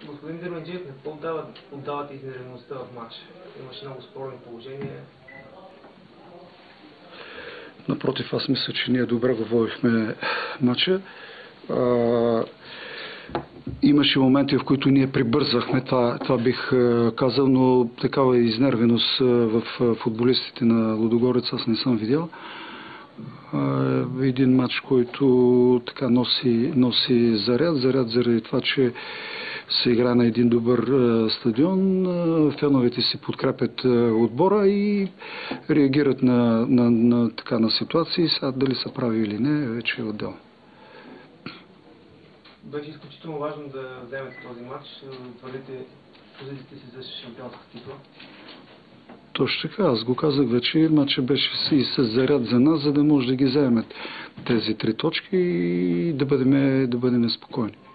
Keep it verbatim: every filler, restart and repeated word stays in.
Господин Дерменджиев, не отдават, отдават изнереността в матча. Имаше много спорни положения. Напротив, аз мисля, че ние добре го водихме матча. А, имаше моменти, в които ние прибързвахме, това, това бих казал, но такава изнервеност в футболистите на Лудогорец аз не съм видял. Един матч, който така носи, носи заряд, заряд заради това, че се игра на един добър стадион, феновете си подкрепят отбора и реагират на, на, на, така, на ситуации. Сега дали са прави или не, вече е отделно. Беше изключително важно да вземете този матч, да утвърдите позициите си за шампионска титла. Точно така, аз го казах вече, матчът беше и с заряд за нас, за да може да ги вземем тези три точки и да бъдем, да бъдем спокойни.